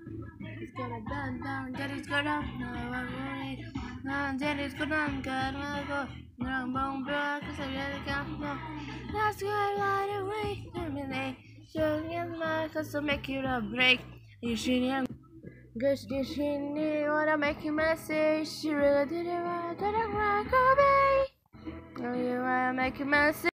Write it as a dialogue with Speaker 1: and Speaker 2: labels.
Speaker 1: It's gonna down, down, that is go down. No, I'm going to that is go down, God, my God. No, I'm going back, cause I really can't know. That's good, right away. Terminate. Showing in my cause to make you a break. You shouldn't. Gush, gush, you wanna make you messy. She really did it right, I don't want to go away. Oh, you wanna make you messy.